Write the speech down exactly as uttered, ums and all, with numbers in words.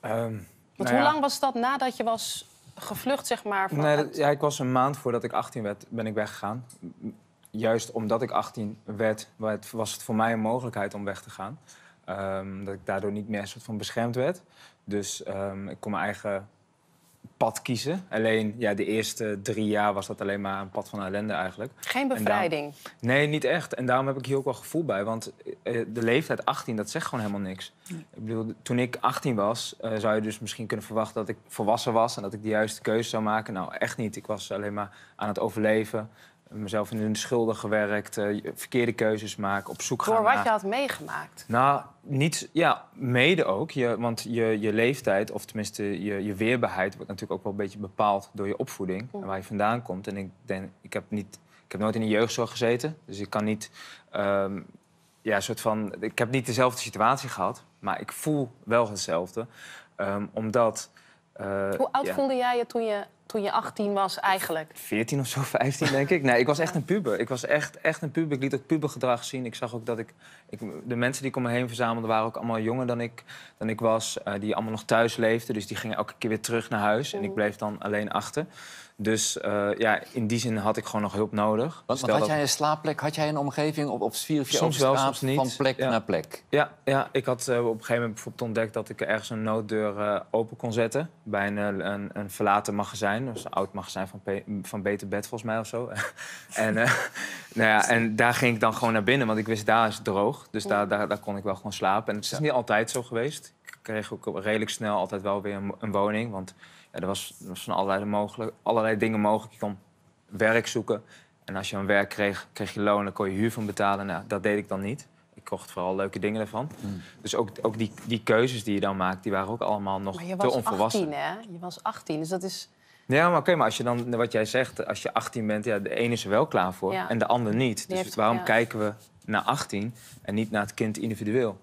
Um, Want nou hoe ja. lang was dat nadat je was gevlucht, zeg maar? Van Nee, dat, ja, ik was een maand voordat ik achttien werd, ben ik weggegaan. Juist omdat ik achttien werd, was het voor mij een mogelijkheid om weg te gaan. Um, dat ik daardoor niet meer een soort van beschermd werd. Dus um, ik kon mijn eigen pad kiezen. Alleen ja, de eerste drie jaar was dat alleen maar een pad van ellende eigenlijk. Geen bevrijding? Daarom, nee, niet echt. En daarom heb ik hier ook wel gevoel bij. Want uh, de leeftijd achttien, dat zegt gewoon helemaal niks. Nee. Ik bedoel, toen ik achttien was, uh, zou je dus misschien kunnen verwachten dat ik volwassen was en dat ik de juiste keuze zou maken. Nou, echt niet. Ik was alleen maar aan het overleven. Mezelf in de schulden gewerkt, uh, verkeerde keuzes maken, op zoek gaan Door wat naar... je had meegemaakt? Nou, niet, ja, mede ook. Je, want je, je leeftijd, of tenminste je, je weerbaarheid... wordt natuurlijk ook wel een beetje bepaald door je opvoeding en waar je vandaan komt. En ik denk, ik heb, niet, ik heb nooit in de jeugdzorg gezeten, dus ik kan niet... Um, ja, soort van, ik heb niet dezelfde situatie gehad, maar ik voel wel hetzelfde. Um, omdat... Uh, Hoe oud ja. voelde jij je toen je... Toen je achttien was eigenlijk? veertien of zo, vijftien denk ik. Nee, ik was echt een puber. Ik was echt, echt een puber. Ik liet ook pubergedrag zien. Ik zag ook dat ik, ik... De mensen die ik om me heen verzamelde waren ook allemaal jonger dan ik, dan ik was. Uh, die allemaal nog thuis leefden. Dus die gingen elke keer weer terug naar huis. Mm. En ik bleef dan alleen achter. Dus uh, ja, in die zin had ik gewoon nog hulp nodig. Want, want had jij een slaapplek? Had jij een omgeving? Of, of zwierf je soms over wel, straat soms niet. Van plek ja. naar plek? Ja, ja ik had uh, op een gegeven moment bijvoorbeeld ontdekt... dat ik ergens een nooddeur uh, open kon zetten. Bij een, een, een verlaten magazijn. Dus een oud magazijn van, P van Beter Bed, volgens mij, of zo. en, uh, nou ja, en daar ging ik dan gewoon naar binnen. Want ik wist, daar is het droog. Dus daar, daar, daar kon ik wel gewoon slapen. En het is ja. niet altijd zo geweest. Ik kreeg ook redelijk snel altijd wel weer een, een woning. Want ja, er was, er was van allerlei, mogelijk, allerlei dingen mogelijk. Je kon werk zoeken. En als je een werk kreeg, kreeg je loon, dan kon je huur van betalen. Nou, dat deed ik dan niet. Ik kocht vooral leuke dingen ervan. Mm. Dus ook, ook die, die keuzes die je dan maakt, die waren ook allemaal nog te onvolwassen. Maar je was achttien, hè? Je was achttien, dus dat is... Ja, maar oké, okay, maar als je dan, wat jij zegt, als je achttien bent, ja, de ene is er wel klaar voor ja. en de ander niet. Dus heeft, waarom ja. kijken we naar achttien en niet naar het kind individueel?